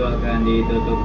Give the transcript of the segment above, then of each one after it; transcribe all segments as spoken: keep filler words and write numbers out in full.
akan ditutup.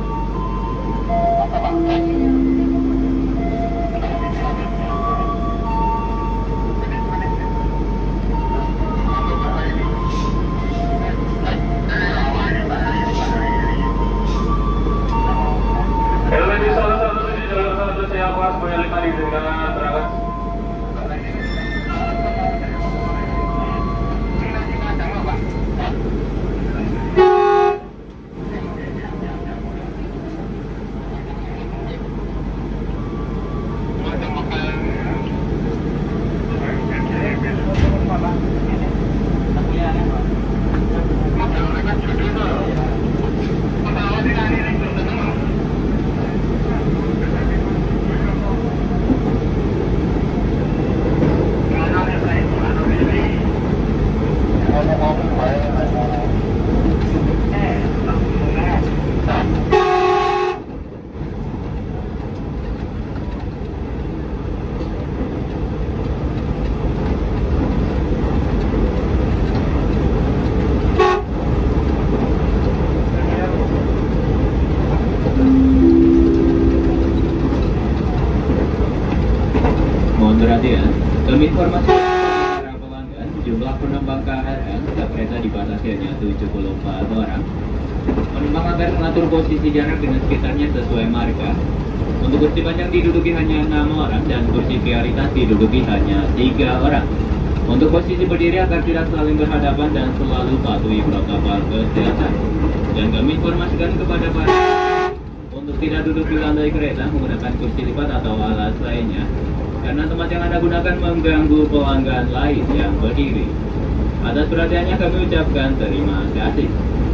Perhatian, kami informasi para pelanggan, jumlah penumpang K R L setiap kereta dibatasi hanya tujuh puluh empat orang. Penumpang akan mengatur posisi jarak dengan sekitarnya sesuai marka. Untuk kursi panjang diduduki hanya enam orang dan kursi prioritas diduduki hanya tiga orang. Untuk posisi berdiri agar tidak saling berhadapan dan selalu patuhi protokol kesehatan. Dan kami informasikan kepada para untuk tidak duduk di lantai kereta menggunakan kursi lipat atau alas lainnya, karena tempat yang Anda gunakan mengganggu pelanggan lain yang berdiri. Atas perhatiannya kami ucapkan terima kasih.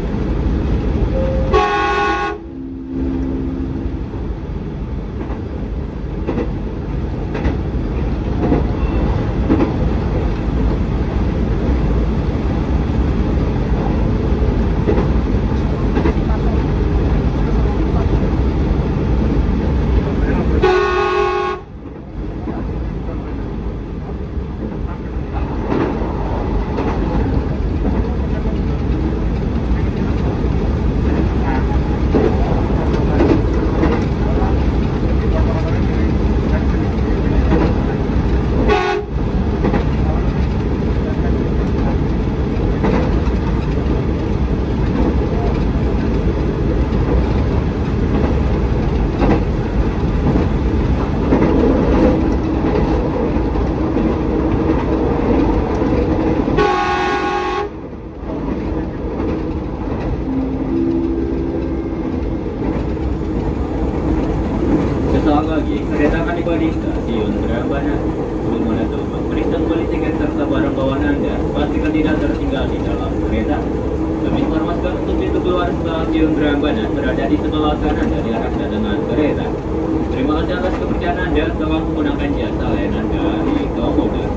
Sesaat lagi, kereta akan tiba di stasiun Brambanan. Sebelum Anda turun, periksa kembali tiket serta barang bawaan Anda. Pastikan tidak tertinggal di dalam kereta. Kami informasikan untuk pintu keluar stasiun Brambanan berada di sebelah kanan dari arah kedatangan kereta. Terima kasih atas kepercayaan Anda telah menggunakan jasa layanan dari Commuter.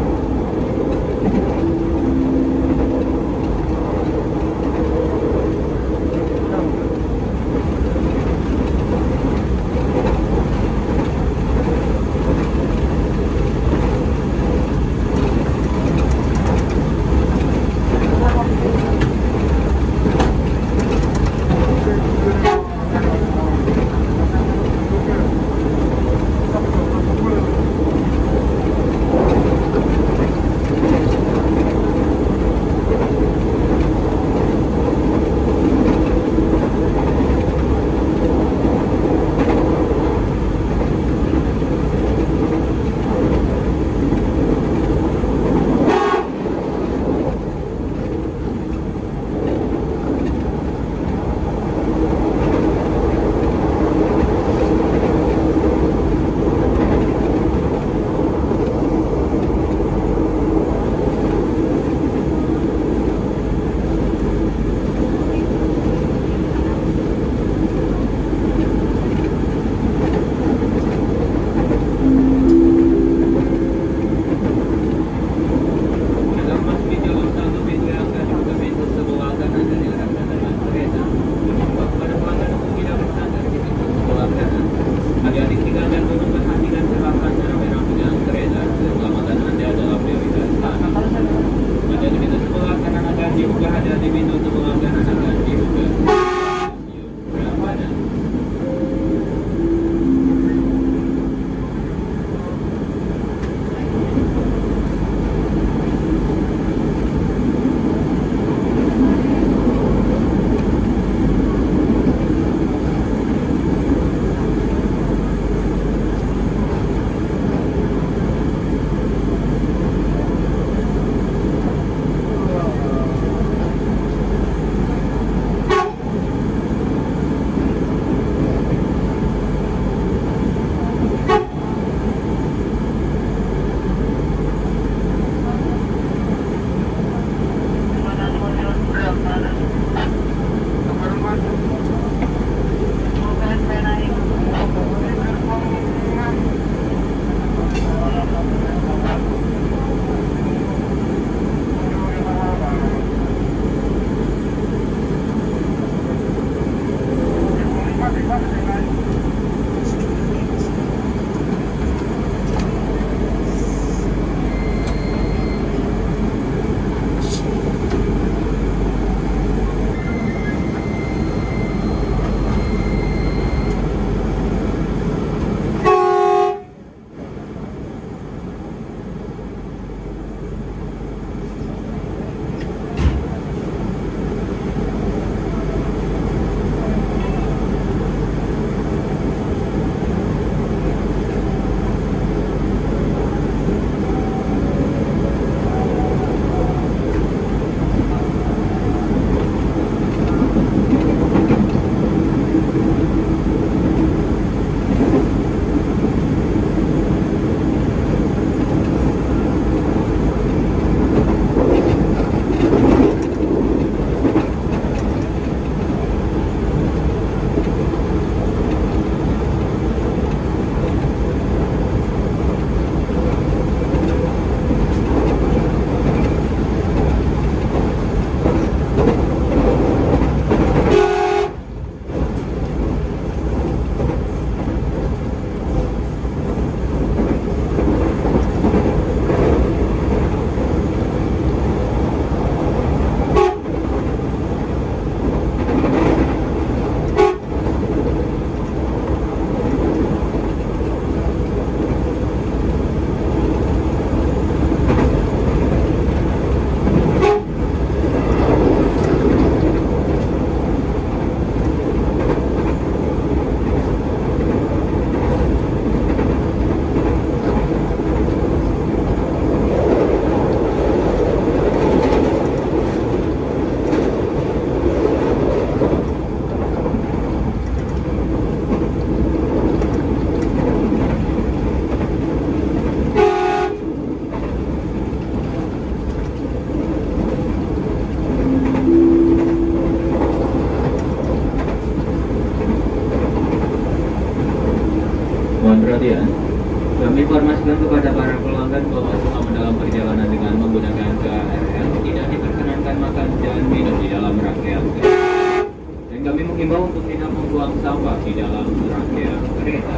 perhatian. Kami informasikan kepada para pelanggan bahwa selama dalam perjalanan dengan menggunakan K R L tidak diperkenankan makan dan minum di dalam rangkaian kereta. Dan kami mengimbau untuk tidak membuang sampah di dalam rangkaian kereta.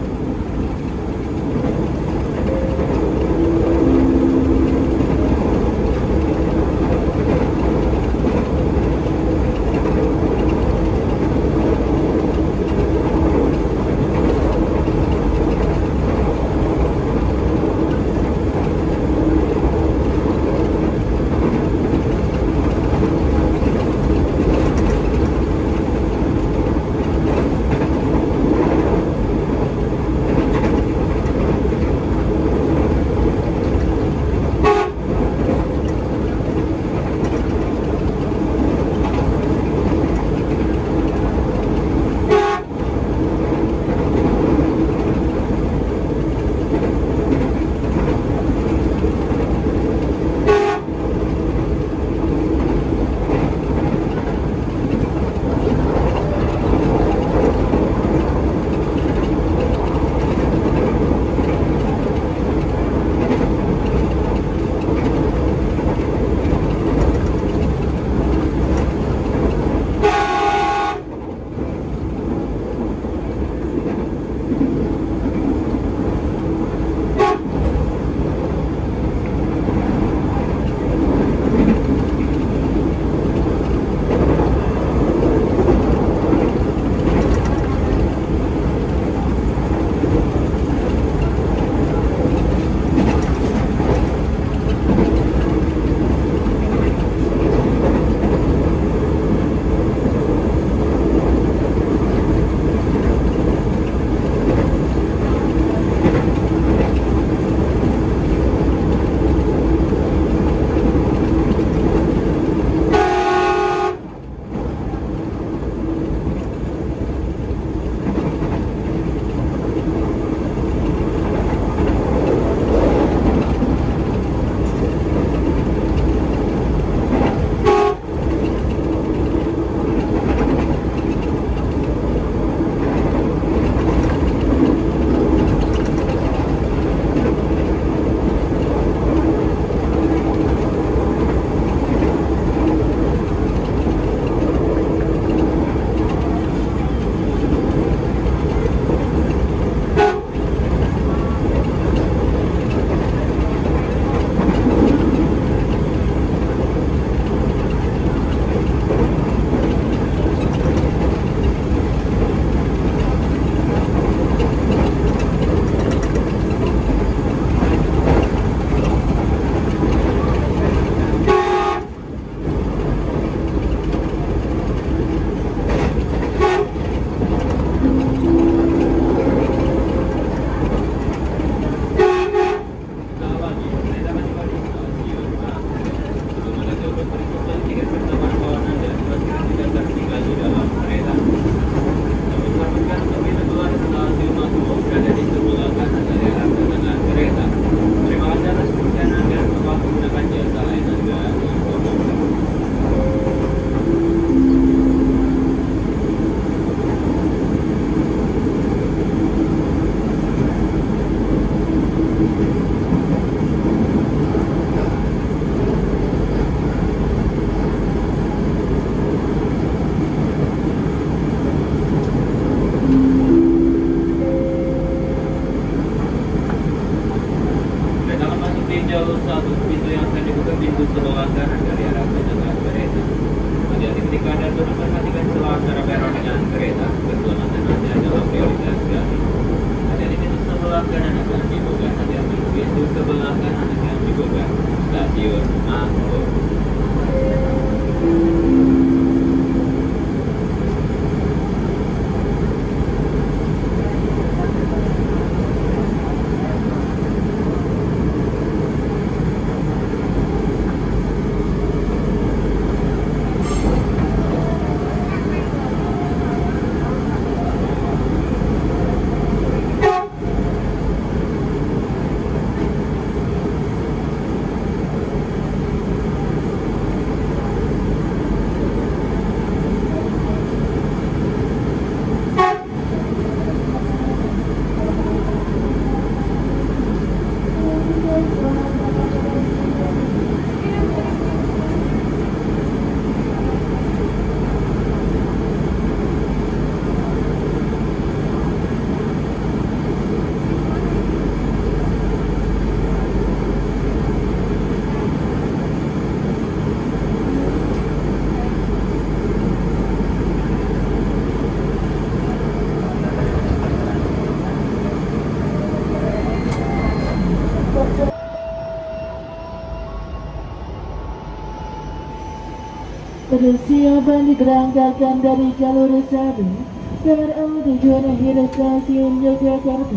jalur satu, pintu yang akan dibuka pintu sebelah kanan dari arah penyeberangan kereta. Hati-hati ketika Anda memperhatikan celah antara peron dengan kereta, keselamatan Anda adalah prioritas kami. Hati-hati pintu sebelah kanan akan dibuka, hati-hati pintu sebelah kanan akan dibuka. Stasiun Maguwo. Persiapan diberangkatkan dari jalur satu K R L tujuan akhir stasiun Yogyakarta.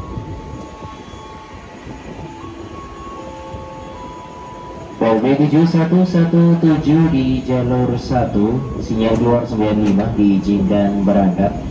P O B tujuh satu satu tujuh di jalur satu, sinyal keluar sembilan lima diizinkan berangkat.